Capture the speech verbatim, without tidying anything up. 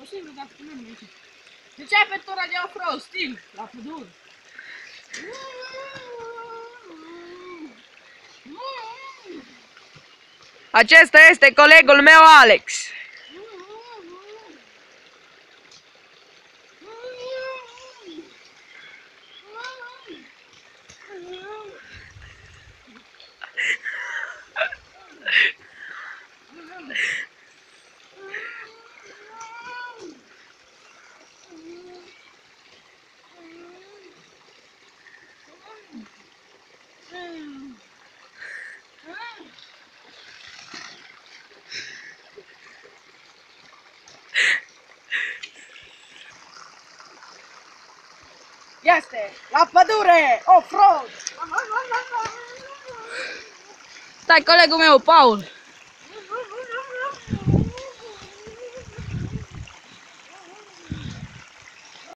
posibil, dar spunem aici. De ce ai apertura de off-road, stil? La pădure. Acesta este colegul meu, Alex. Este la pădure, off-road! Stai, colegul meu, Paul.